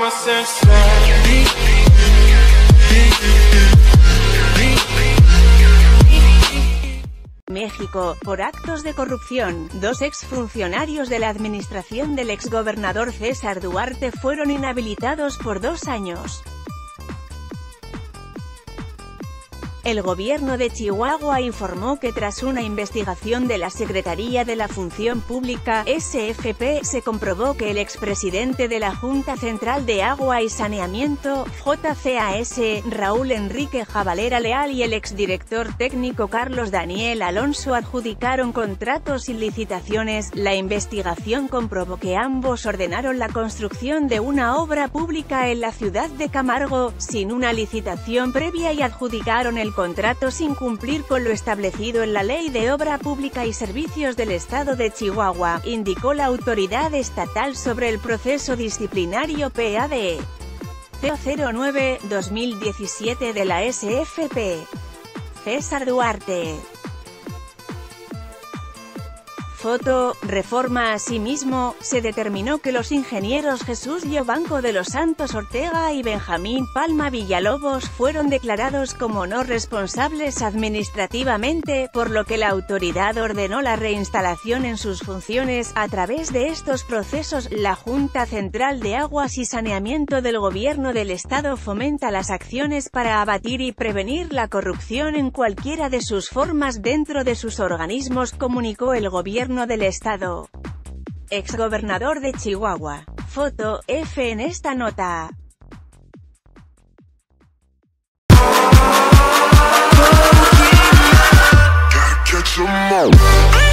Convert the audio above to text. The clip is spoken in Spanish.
México, por actos de corrupción, 2 exfuncionarios de la administración del exgobernador César Duarte fueron inhabilitados por 2 años. El gobierno de Chihuahua informó que tras una investigación de la Secretaría de la Función Pública, SFP, se comprobó que el expresidente de la Junta Central de Agua y Saneamiento, JCAS, Raúl Enrique Jabalera Leal y el exdirector técnico Carlos Daniel Alonso adjudicaron contratos sin licitaciones. La investigación comprobó que ambos ordenaron la construcción de una obra pública en la ciudad de Camargo, sin una licitación previa y adjudicaron el contrato sin cumplir con lo establecido en la Ley de Obra Pública y Servicios del Estado de Chihuahua, indicó la autoridad estatal sobre el proceso disciplinario PAD 009-2017 de la SFP. César Duarte. Foto, Reforma. Asimismo, se determinó que los ingenieros Jesús Llobanco de los Santos Ortega y Benjamín Palma Villalobos fueron declarados como no responsables administrativamente, por lo que la autoridad ordenó la reinstalación en sus funciones. A través de estos procesos, la Junta Central de Aguas y Saneamiento del Gobierno del Estado fomenta las acciones para abatir y prevenir la corrupción en cualquiera de sus formas dentro de sus organismos, comunicó el Gobierno del Estado. Exgobernador de Chihuahua. Foto, F en esta nota. Gotta catch 'em all.